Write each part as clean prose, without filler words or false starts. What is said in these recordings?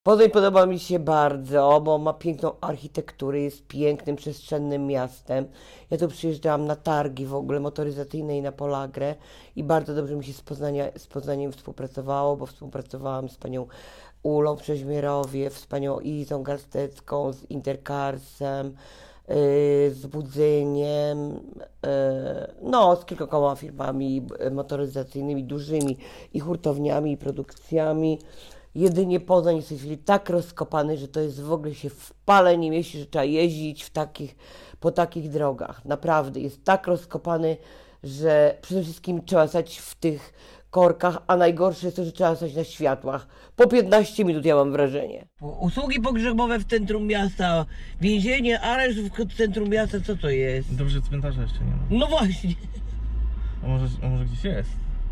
Poznań podoba mi się bardzo, bo ma piękną architekturę, jest pięknym, przestrzennym miastem. Ja tu przyjeżdżałam na targi w ogóle motoryzacyjne i na Polagrę i bardzo dobrze mi się z Poznaniem współpracowało, bo współpracowałam z panią Ulą Przeźmierowie, z panią Izą Gastecką, z Intercarsem, z Budzyniem, no z kilkoma firmami motoryzacyjnymi, dużymi i hurtowniami, i produkcjami. Jedynie Poznań jest w tej chwili tak rozkopany, że to jest w ogóle się w pale nie mieści, że trzeba jeździć po takich drogach. Naprawdę jest tak rozkopany, że przede wszystkim trzeba stać w tych korkach, a najgorsze jest to, że trzeba stać na światłach. Po 15 minut ja mam wrażenie. Usługi pogrzebowe w centrum miasta, więzienie, areszt w centrum miasta, co to jest? Dobrze, cmentarza jeszcze nie ma. No właśnie. A może gdzieś jest?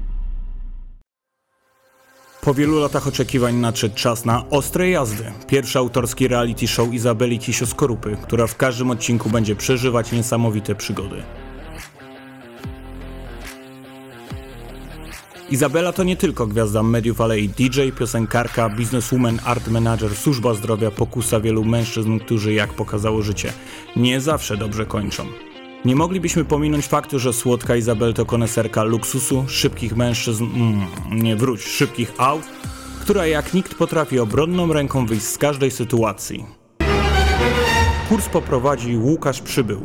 Po wielu latach oczekiwań nadszedł czas na Ostre jazdy. Pierwszy autorski reality show Izabeli Kisio-Skorupy, która w każdym odcinku będzie przeżywać niesamowite przygody. Izabela to nie tylko gwiazda mediów, ale i DJ, piosenkarka, bizneswoman, art manager, służba zdrowia, pokusa wielu mężczyzn, którzy, jak pokazało życie, nie zawsze dobrze kończą. Nie moglibyśmy pominąć faktu, że słodka Izabel to koneserka luksusu, szybkich mężczyzn, szybkich aut, która jak nikt potrafi obronną ręką wyjść z każdej sytuacji. Kurs poprowadzi Łukasz Przybył.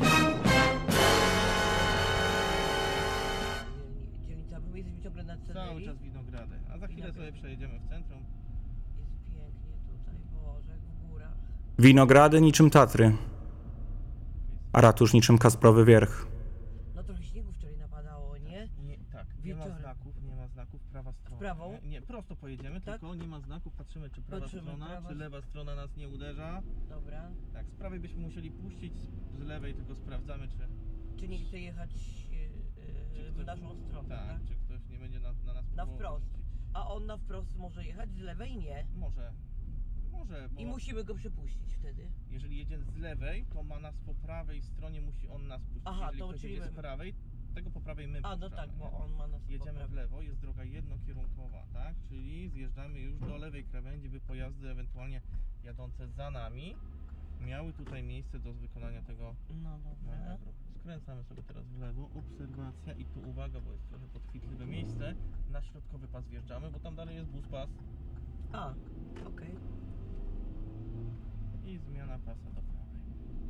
Dzielnica, my jesteśmy ciągle na Cały czas Winogrady. A za chwilę sobie przejedziemy w centrum. Jest pięknie tutaj, Boże, jak w górach. Winogrady niczym Tatry, a ratusz niczym Kasprowy Wierch. No trochę śniegu wczoraj napadało, nie? Tak, nie ma znaków, prawa strona. W prawą? Nie, prosto pojedziemy, Tak? tylko nie ma znaków, patrzymy czy prawa strona, prawa. czy lewa strona nas nie uderza. Dobra. Tak, z prawej byśmy musieli puścić, z lewej tylko sprawdzamy czy... Czy nie chce jechać w naszą stronę, tak? Tak, czy ktoś nie będzie na nas Na próbował wprost. wyrzucić. A on na wprost może jechać, z lewej nie. Może, bo I musimy go przepuścić wtedy. jeżeli jedzie z lewej, to ma nas po prawej stronie, musi on nas puścić. Aha, jeżeli to ktoś czyli jedzie z my. prawej, tego po prawej my A, no puszczamy, tak, bo nie? on ma nas Jedziemy po w prawej. lewo, jest droga jednokierunkowa, tak? Czyli zjeżdżamy już do lewej krawędzi, by pojazdy ewentualnie jadące za nami miały tutaj miejsce do wykonania tego No dobra. manewru. Skręcamy sobie teraz w lewo, obserwacja i tu uwaga, bo jest trochę podchwytliwe miejsce. Na środkowy pas wjeżdżamy, bo tam dalej jest bus pas A, okej. i zmiana pasa do prawej.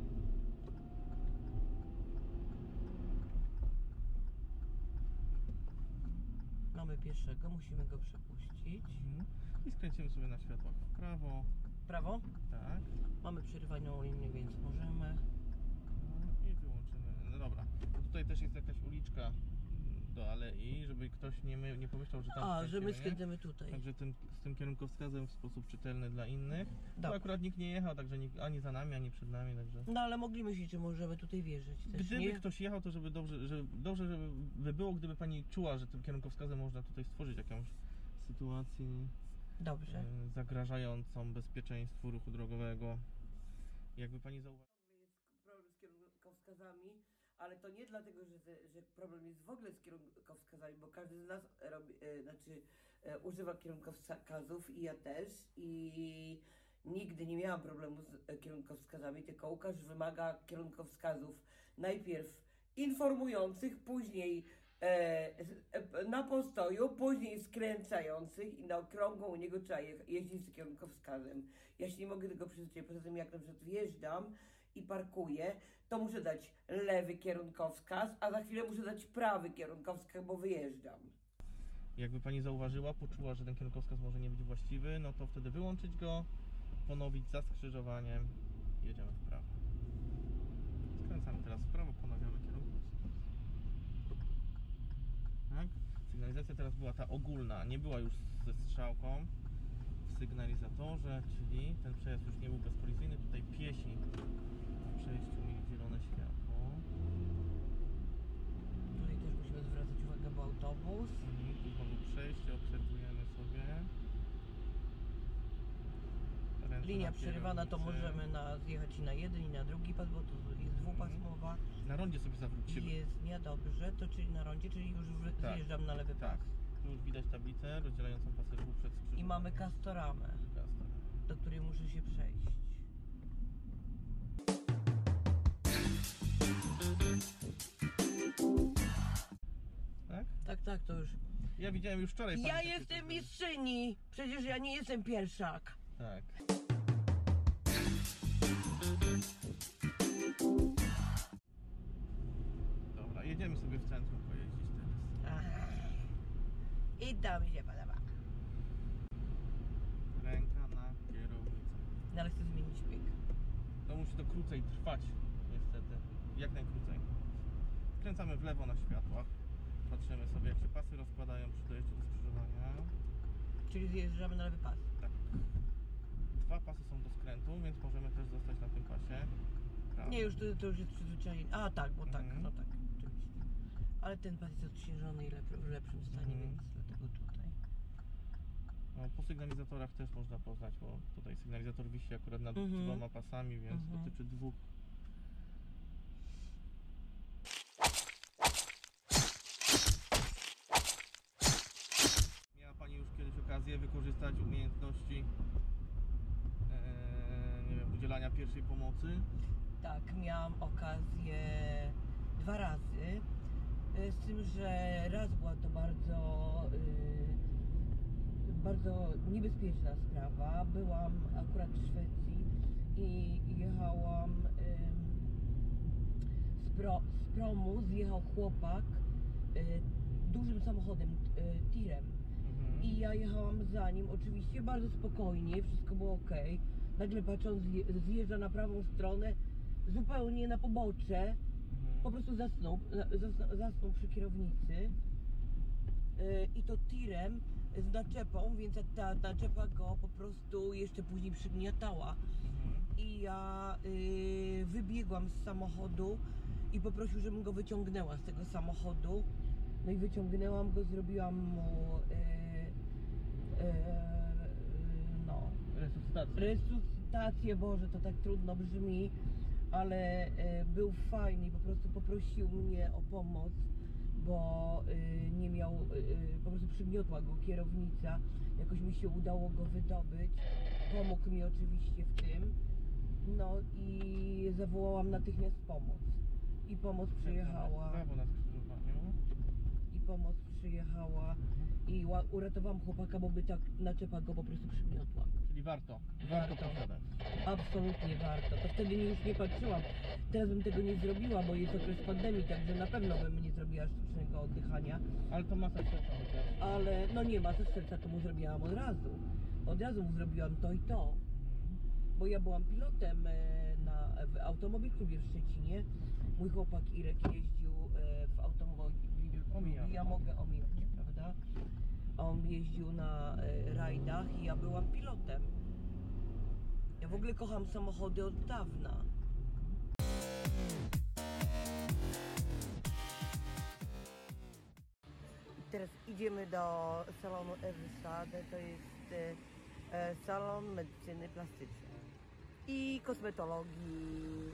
Mamy pieszego, musimy go przepuścić. I skręcimy sobie na światłach w prawo, Prawo? tak. Mamy przerywaną linię, więc możemy. I wyłączymy. No dobra. Tutaj też jest jakaś uliczka do alei, żeby ktoś nie pomyślał, że tam A, że my skręcimy, nie? skręcimy tutaj. Także z tym kierunkowskazem w sposób czytelny dla innych. Tu Dobra. akurat nikt nie jechał, także nikt ani za nami, ani przed nami, także... No ale mogli myśleć, że możemy tutaj wierzyć też, Gdyby nie? ktoś jechał, to żeby dobrze żeby było, gdyby pani czuła, że tym kierunkowskazem można tutaj stworzyć jakąś sytuację Dobrze. zagrażającą bezpieczeństwu ruchu drogowego. Jakby pani zauważyła... Jest problem z kierunkowskazami, ale to nie dlatego, że problem jest w ogóle z kierunkowskazami, bo każdy z nas używa kierunkowskazów i ja też i nigdy nie miałam problemu z kierunkowskazami, tylko Łukasz wymaga kierunkowskazów najpierw informujących, później na postoju, później skręcających i na okrągłą u niego trzeba jeździć z kierunkowskazem. Ja się nie mogę tego przyzwyczaić, poza tym jak na przykład wjeżdżam i parkuję, to muszę dać lewy kierunkowskaz, a za chwilę muszę dać prawy kierunkowskaz, bo wyjeżdżam. Jakby pani zauważyła, poczuła, że ten kierunkowskaz może nie być właściwy, no to wtedy wyłączyć go, ponowić za skrzyżowaniem i jedziemy w prawo. Skręcamy teraz w prawo, ponawiamy kierunkowskaz. Tak? Sygnalizacja teraz była ta ogólna, nie była już ze strzałką w sygnalizatorze, czyli ten przejazd już nie był bezkolizyjny. Tutaj piesi na przejściu mieli zielone światło. Tutaj też musimy zwracać uwagę, bo autobus. Tu znowu przejście, obserwujemy sobie. Ręce Linia na przerywana, to kierownicy. możemy zjechać i na jeden, i na drugi pas, bo to jest dwupasmowa. Na rondzie sobie zawrócimy. Jest niedobrze, to czyli na rondzie, czyli już Tak. zjeżdżam na lewy Tak. pas. Tu już widać tablicę rozdzielającą pasy ruchu przed skrzyżowaniem. I mamy Castoramę. Castor. do której muszę się przejść. Tak? Tak, to już. Ja widziałem już wczoraj. Ja pani jestem takie mistrzyni! Przecież ja nie jestem pierwszak. Tak. Dobra, jedziemy sobie w centrum pojeździć teraz. Aha. I to mi się podoba. Ręka na kierownicę. No ale chcę zmienić bieg. To musi to krócej trwać, niestety. Jak najkrócej. Kręcamy w lewo na światłach. Patrzymy sobie, jak się pasy rozkładają przy dojeździe do skrzyżowania. Czyli zjeżdżamy na lewy pas. Tak. 2 pasy są do skrętu, więc możemy też zostać na tym pasie. Prawy. Nie, już to już jest przyzwyczajenie. A tak, bo tak, Mhm. no tak, oczywiście. Ale ten pas jest odśnieżony i w lepszym stanie, Mhm. więc dlatego tutaj. No, po sygnalizatorach też można poznać, bo tutaj sygnalizator wisi akurat nad Mhm. 2 pasami, więc Mhm. dotyczy 2. Miała Pani już kiedyś okazję wykorzystać umiejętności nie wiem, udzielania pierwszej pomocy? Tak, miałam okazję 2 razy. Z tym, że raz była to bardzo niebezpieczna sprawa. Byłam akurat w Szwecji i jechałam z promu, zjechał chłopak dużym samochodem, tirem. Mhm. I ja jechałam za nim, oczywiście bardzo spokojnie, wszystko było ok. Nagle patrząc, zjeżdża na prawą stronę, zupełnie na pobocze. Po prostu zasnął przy kierownicy i to tirem z naczepą, więc ta naczepa go po prostu jeszcze później przygniatała. Mhm. I ja wybiegłam z samochodu i poprosił, żebym go wyciągnęła z tego samochodu. No i wyciągnęłam go, zrobiłam mu resuscytację, Boże, to tak trudno brzmi, ale był fajny i po prostu poprosił mnie o pomoc, bo nie miał, po prostu przygniotła go kierownica, jakoś mi się udało go wydobyć, pomógł mi oczywiście w tym, no i zawołałam natychmiast pomoc i pomoc przyjechała. Prawo na skrzyżowaniu. I pomoc przyjechała i uratowałam chłopaka, bo by ta naczepa go po prostu przygniotła. Czyli warto Warto. posiadać. Absolutnie warto. To wtedy już nie patrzyłam. Teraz bym tego nie zrobiła, bo jest okres pandemii, także na pewno bym nie zrobiła sztucznego oddychania. Ale to masa serca chociaż. Ale no nie ma, ze serca to mu zrobiłam od razu. Od razu mu zrobiłam to i to. Bo ja byłam pilotem w automobilklubie w Szczecinie. Mój chłopak Irek jeździł w automobilklubie. Ja mogę omijać, prawda? On jeździł na rajdach i ja byłam pilotem. Ja w ogóle kocham samochody od dawna. Teraz idziemy do salonu Ewy Sade. To jest salon medycyny plastycznej i kosmetologii.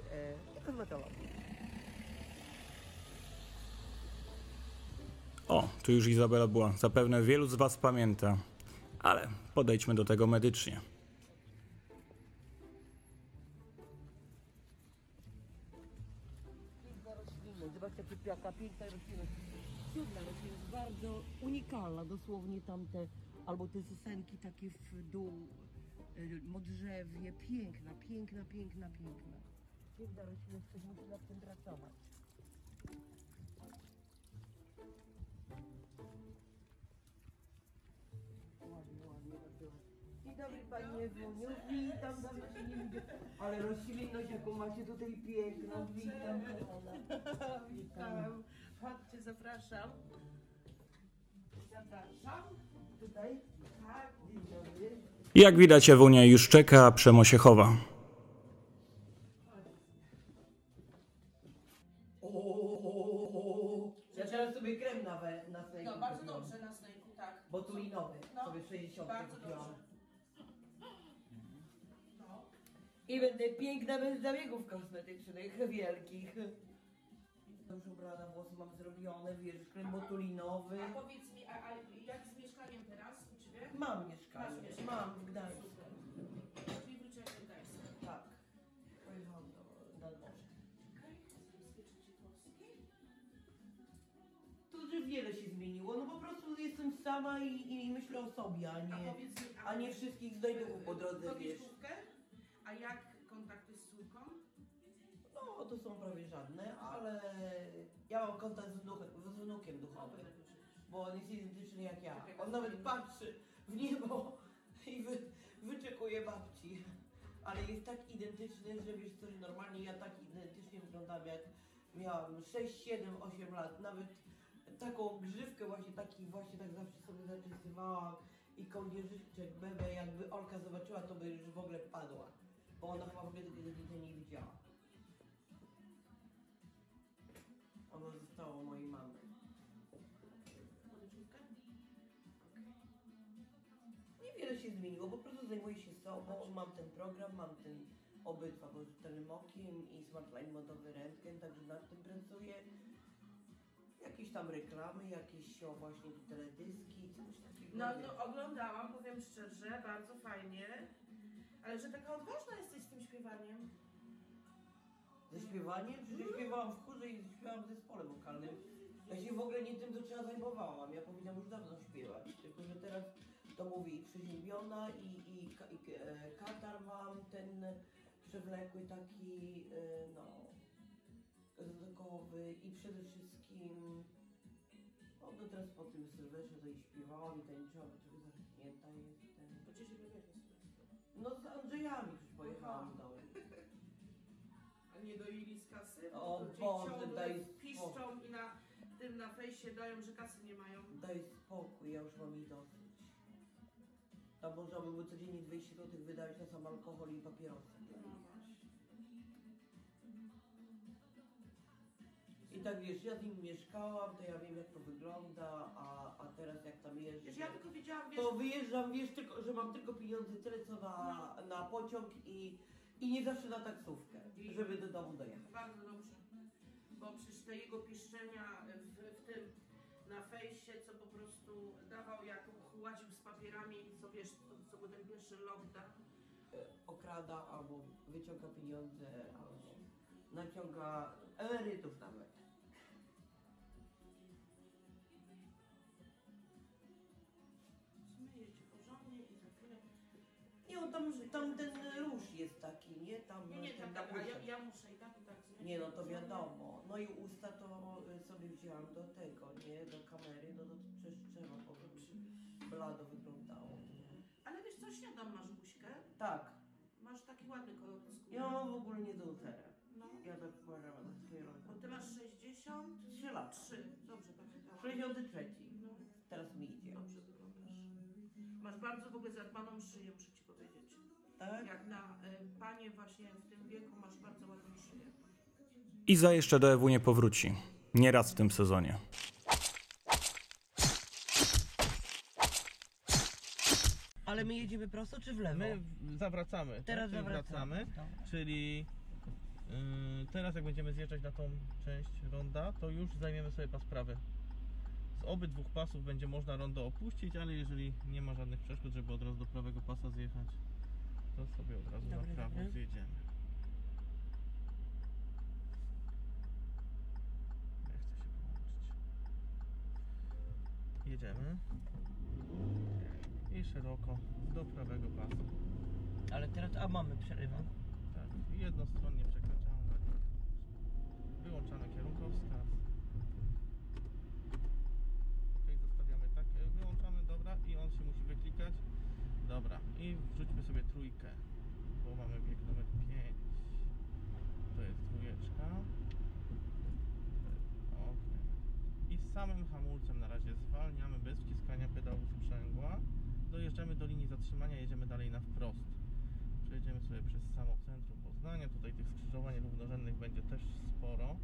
O, tu już Izabela była. Zapewne wielu z Was pamięta. Ale podejdźmy do tego medycznie. Piękna roślina, zobaczcie jaka piękna roślina. Cudna roślina, jest bardzo unikalna, dosłownie tamte, albo te sosenki takie w dół, modrzewie, piękna. Piękna roślina, ktoś musi nad tym pracować. Ładnie. Dzień dobry Pani Ewuniu, witam, dawno się nie widzę. Ale roślinność jaką macie tutaj piękną, witam kochana. Witam. Chodźcie, zapraszam. Tutaj? Tak. Dzień dobry. Jak widać, Ewunia już czeka, a Przemo się chowa. Ja teraz sobie krem na snajku No, bardzo kupiłam. dobrze na snajku, tak. Botulinowy, No, sobie 60 bardzo kupiłam. dobrze. No. I będę piękna bez zabiegów kosmetycznych wielkich. Już ubrana, włosy mam zrobione, wiesz, krem botulinowy. A powiedz mi, a jak z mieszkaniem teraz u Ciebie? Mam mieszkanie, Masz mieszkanie. mam w Gdańsku. wiele się zmieniło, no po prostu jestem sama i myślę o sobie, a nie wszystkich znajdowów po drodze, to wiesz. wieczówkę? A jak kontakty z córką? No to są prawie żadne, ale ja mam kontakt z wnukiem duchowym, bo on jest identyczny jak ja. On nawet patrzy w niebo i wyczekuje babci. Ale jest tak identyczny, że wiesz co, że normalnie ja tak identycznie wyglądam jak miałam 6, 7, 8 lat. Nawet taką grzywkę właśnie tak zawsze sobie zaczesywałam i kołnierzyczek, bebę, jakby Olka zobaczyła, to by już w ogóle padła. Bo ona chyba w ogóle tego zdjęcia nie widziała. Ono zostało mojej mamy. Podeczówkę? Niewiele się zmieniło, po prostu zajmuję się sobą, mam ten program, mam ten obydwa, bo telemokiem i Smartline modowy rentgen, także nad tym pracuję. Jakieś tam reklamy, jakieś właśnie teledyski, coś takiego. No to oglądałam, powiem szczerze, bardzo fajnie. Ale że taka odważna jesteś z tym śpiewaniem. Ze śpiewaniem? Przecież śpiewałam w chórze i śpiewałam w zespole wokalnym. Ja się w ogóle nie tym do czego zajmowałam, ja powinnam już dawno śpiewać, tylko że teraz to mówię i przeziębiona i katar mam ten przewlekły taki, no, zadokowy i przede wszystkim, no teraz po tym Sylwestrze to i śpiewałam i tańczyłam, bo trochę zachnięta jestem. Bo cię się wybiegnie Sylwestra. No z Andrzejami przecież pojechałam do A nie doili z kasy? O To cię Boże, ciągle daj piszczą i na tym na fejsie dają, że kasy nie mają. Daj spokój, ja już mam jej dosyć. Tam można by było codziennie 200 zł wydawać na sam alkohol i papierosy. No właśnie. I tak wiesz, ja z nim mieszkałam, to ja wiem jak to wygląda, a teraz jak tam Wiesz, jeżdżę, ja tylko wiedziałam, wiesz, to wyjeżdżam, wiesz, tylko, że mam tylko pieniądze tyle co na pociąg i nie zawsze na taksówkę, żeby do domu dojechać. bardzo dobrze. Bo przecież te jego piszczenia w tym na fejsie, co po prostu dawał, jak łaził z papierami, co wiesz, co był ten pierwszy lockdown. Okrada albo wyciąga pieniądze, albo naciąga emerytów nawet. Zmyję cię porządnie i za chwilę... Nie, on tam ten róż jest taki, nie? Tam Nie, ten tak, a napuszek. ja muszę i tak zmyć. Nie, no to wiadomo. No i usta to sobie wzięłam do tego, nie? Do kamery, no to przecież trzeba, bo blado wyglądało, nie? Ale wiesz co, śniadam masz buźkę? Tak, Masz taki ładny kolor skóry. ja mam w ogóle nie do zera. No, Ja tak uważam na swoje bo lata. ty masz 63, 3 lata. dobrze pamiętałam. 63. No, Teraz mi idzie. dobrze wyglądasz. Masz bardzo w ogóle zadbaną szyję, muszę ci powiedzieć. Tak? Jak na panie właśnie w tym wieku masz bardzo ładną szyję. Iza jeszcze do EW nie powróci. Nie raz w tym sezonie. Ale my jedziemy prosto czy w lewo? My zawracamy. Teraz tak? Czyli zawracamy. wracamy, czyli teraz jak będziemy zjeżdżać na tą część ronda, to już zajmiemy sobie pas prawy. Z obydwu pasów będzie można rondo opuścić, ale jeżeli nie ma żadnych przeszkód, żeby od razu do prawego pasa zjechać, to sobie od razu Dobry, na prawo dobry. zjedziemy. Nie chcę się połączyć. Jedziemy. I szeroko do prawego pasa. Ale teraz, mamy przerywę. Tak, jednostronnie przekraczamy. Wyłączamy kierunkowskaz. Ok, zostawiamy tak. Wyłączamy, dobra, i on się musi wyklikać. Dobra, i wrzućmy sobie trójkę, bo mamy bieg numer 5. To jest dwójeczka. Ok. I z samym hamulcem na razie zwalniamy bez wciskania pedału sprzęgła. Dojeżdżamy do linii zatrzymania, jedziemy dalej na wprost. Przejedziemy sobie przez samo centrum Poznania. Tutaj tych skrzyżowań równorzędnych będzie też sporo.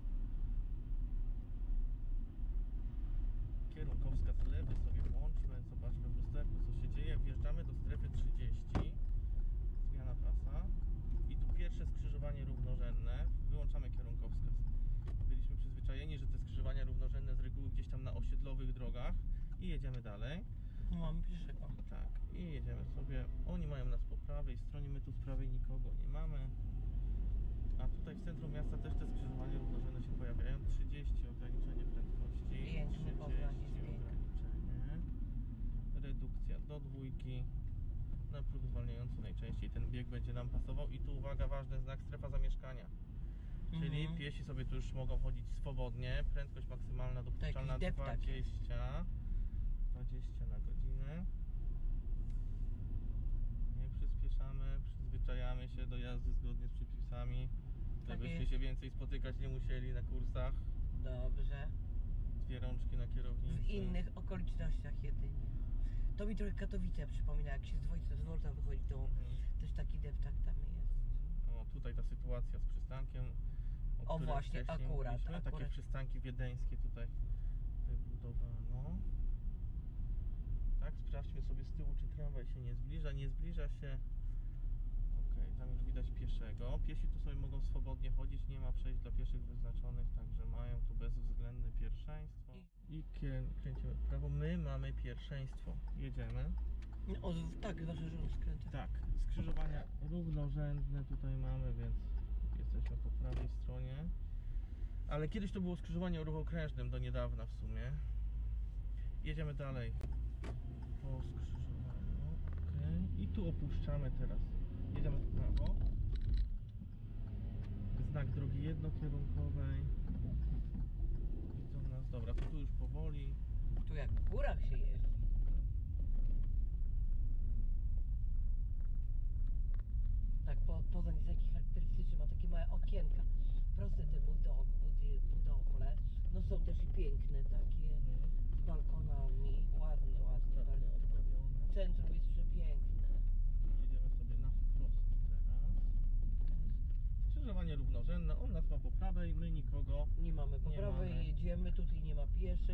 Kierunkowskaz lewy sobie włączmy, zobaczmy w lusterku co się dzieje. Wjeżdżamy do strefy 30, zmiana pasa i tu pierwsze skrzyżowanie równorzędne, wyłączamy kierunkowskaz. Byliśmy przyzwyczajeni, że te skrzyżowania równorzędne z reguły gdzieś tam na osiedlowych drogach i jedziemy dalej. Mamy pieszego. Tak, i jedziemy sobie. Oni mają nas po prawej stronie, my tu z prawej nikogo nie mamy. A tutaj w centrum miasta też te skrzyżowania równorzędne się pojawiają. 30 ograniczenie prędkości. Piękny Poznań jest piękny. ograniczenie. Redukcja do 2. Na próg zwalniający najczęściej ten bieg będzie nam pasował. I tu uwaga, ważny znak, strefa zamieszkania. Czyli piesi sobie tu już mogą chodzić swobodnie. Prędkość maksymalna dopuszczalna 20 na godzinę. Nie przyspieszamy, przyzwyczajamy się do jazdy zgodnie z przepisami, żebyśmy się więcej spotykać nie musieli na kursach. Dobrze. 2 rączki na kierownicy. W innych okolicznościach jedynie. To mi trochę Katowice przypomina, jak się z dworca wychodzi, to też taki deptak tam jest. O, tutaj ta sytuacja z przystankiem. O właśnie, akurat. Takie przystanki wiedeńskie tutaj wybudowano. Tak, sprawdźmy sobie z tyłu, czy tramwaj się nie zbliża. Nie zbliża się. Okej, tam już widać pieszego. Piesi tu sobie mogą swobodnie chodzić, nie ma przejść dla pieszych wyznaczonych, także mają tu bezwzględne pierwszeństwo. I kręcimy w prawo. My mamy pierwszeństwo. Jedziemy. O, tak, wasze żony skręca. Tak, skrzyżowania równorzędne tutaj mamy, więc jesteśmy po prawej stronie. Ale kiedyś to było skrzyżowanie o ruchu okrężnym, do niedawna w sumie. Jedziemy dalej po skrzyżowaniu. Okay. I tu opuszczamy teraz. Jedziemy w prawo. Znak drogi jednokierunkowej. Widzą nas. Dobra, to tu już powoli. Tu jak w górach się jeździ. Tak, Poznań jest taki charakterystyczny, ma takie małe okienka. Proste te budowle. No są też i piękne, takie z balkonami. Ładnie bardzo. Centrum jest przepiękne. Jedziemy sobie na wprost teraz. Skrzyżowanie równorzędne, on nas ma po prawej, my nikogo Nie mamy po prawej, mamy. jedziemy, tutaj nie ma pieszych.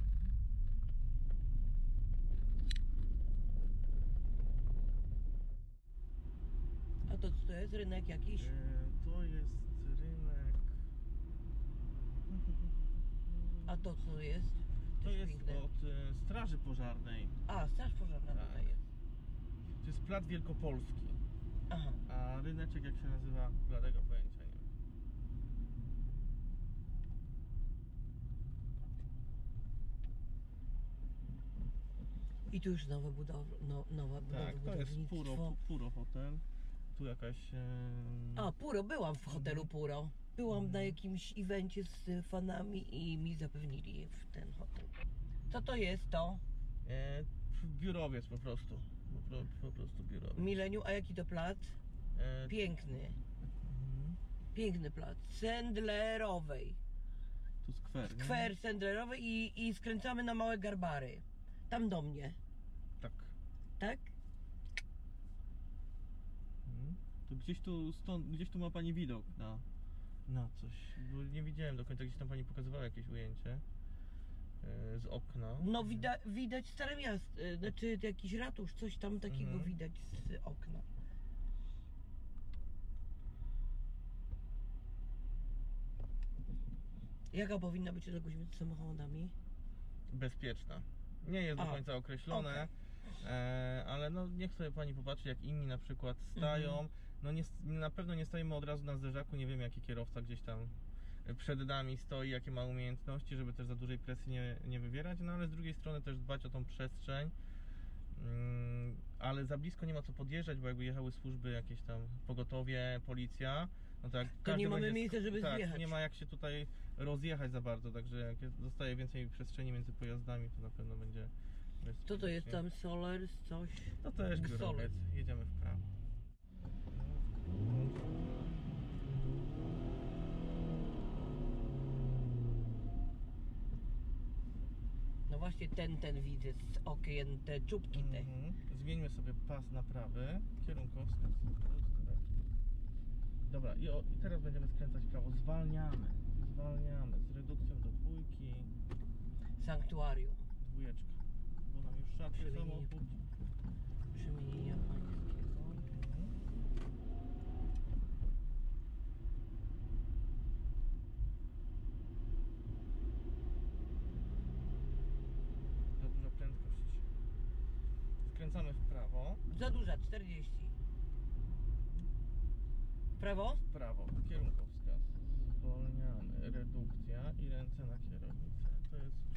A to co to jest? Rynek jakiś? To jest rynek. A to co jest? To Też jest piękne. od Straży Pożarnej. A, straż pożarna Tak. tutaj jest. To jest Plac Wielkopolski. Aha. A ryneczek jak się nazywa? Bladego pojęcia nie mam. I tu już nowe budowle, nowe Tak, to jest Puro Hotel. Tu jakaś... A, Puro, byłam w hotelu Puro. Byłam na jakimś evencie z fanami i mi zapewnili w ten hotel. Co to jest to? biurowiec po prostu. Po prostu biurowiec. Mileniu, a jaki to plac? Piękny. Piękny plac. Sendlerowej. Tu skwer. nie? Skwer Sendlerowej i skręcamy na Małe Garbary. Tam do mnie. Tak. Tak? To gdzieś tu ma pani widok na coś. Bo nie widziałem do końca, gdzieś tam pani pokazywała jakieś ujęcie z okna. No widać Stare Miasto, znaczy jakiś ratusz, coś tam takiego widać z okna. Jaka powinna być odległość między samochodami? Bezpieczna. Nie jest do końca określone, ale no niech sobie pani popatrzy, jak inni na przykład stają. No na pewno nie stoimy od razu na zderzaku, nie wiemy jaki kierowca gdzieś tam przed nami stoi, jakie ma umiejętności, żeby też za dużej presji nie wywierać, no ale z drugiej strony też dbać o tą przestrzeń. Ale za blisko nie ma co podjeżdżać, bo jakby jechały służby jakieś tam, pogotowie, policja, no tak. To nie mamy miejsca, żeby zjechać. Nie ma jak się tutaj rozjechać za bardzo, także jak zostaje więcej przestrzeni między pojazdami, to na pewno będzie bezpiecznie. Co to jest tam? Solers, coś? To też biurowiec. Jedziemy w prawo. No właśnie ten widzę z okien, te czubki te. Zmieńmy sobie pas na prawy, kierunkowskaz. Dobra, i teraz będziemy skręcać w prawo. Zwalniamy z redukcją do 2. Sanktuarium. 2, bo nam już szarpie samochód. Przemienienia pańskiego. Za duża prędkość. Skręcamy w prawo. Za duża, 40. Prawo? W prawo, kierunkowskaz. Zwolniamy, redukcja i ręce na kierownicę. To jest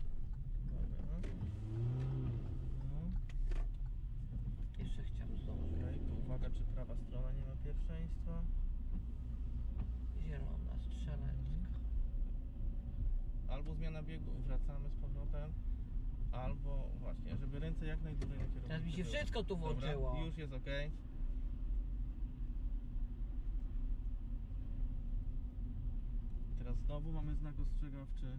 biegu, wracamy z powrotem, albo właśnie, żeby ręce jak najdłużej na kierownicy Teraz mi się były. wszystko tu włączyło. Dobra, już jest ok. Teraz znowu mamy znak ostrzegawczy.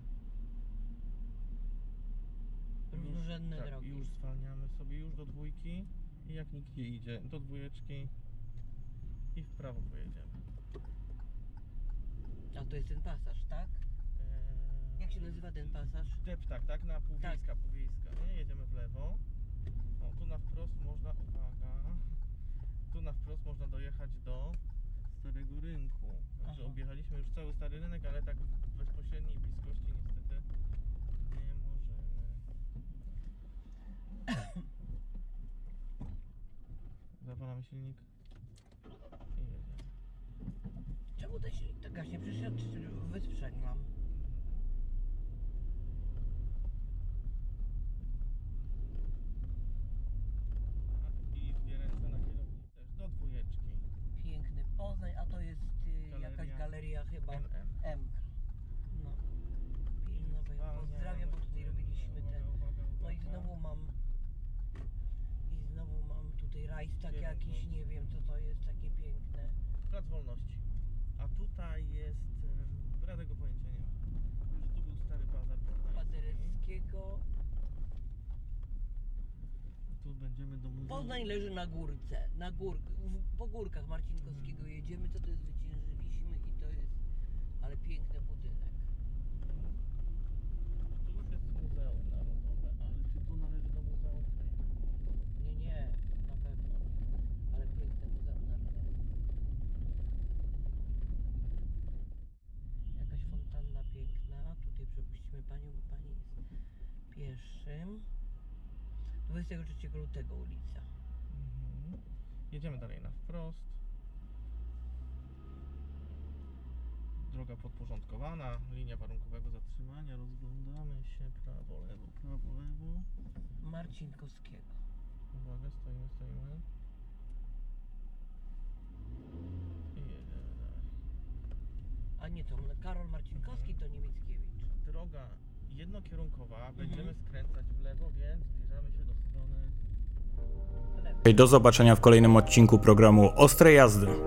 Różnorodne Tak, drogi. już zwalniamy sobie już do dwójki i jak nikt nie idzie, do dwójeczki i w prawo pojedziemy. A to jest ten pasaż, tak? Jak się nazywa ten pasaż? Deptak, tak? Na Półwiejska, Półwiejska, nie? Jedziemy w lewo. O, tu na wprost można, uwaga, tu na wprost można dojechać do Starego Rynku. Także Aha. objechaliśmy już cały Stary Rynek, ale tak w bezpośredniej bliskości niestety nie możemy. Zapalamy silnik i jedziemy. Czemu ten silnik tak gaśnie? Przecież ja wysprzęglam. I dwie ręce na kierownicy też, do dwójeczki. Piękny Poznań, a to jest jakaś galeria chyba MM. M. No. Piękna, bo ja pozdrawiam, bo tutaj robiliśmy ten. No i znowu mam tutaj rajstak jakiś, nie wiem co to jest, takie piękne. Plac Wolności. A tutaj jest, bladego pojęcia nie mam. Że tu był stary bazar poznański. Paderewskiego. Tu będziemy do muzeum. Poznań leży na górce, po górkach Marcinkowskiego jedziemy, co to jest, zwyciężyliśmy i to jest, ale piękny budynek. Tu już jest Muzeum Narodowe, ale czy tu należy do muzeum? Nie, na pewno, ale piękne Muzeum Narodowe. Jakaś fontanna piękna, tutaj przepuścimy panią, bo pani jest pieszym. 23 lutego ulica. Jedziemy dalej na wprost. Droga podporządkowana, linia warunkowego zatrzymania, rozglądamy się, prawo, lewo, prawo, lewo. Marcinkowskiego. Uwaga, stoimy. I jedziemy dalej. A nie, to Karol Marcinkowski to Niemieckiewicz. Droga jednokierunkowa, będziemy skręcać w lewo, więc zbliżamy się do strony. Do zobaczenia w kolejnym odcinku programu Ostre Jazdy.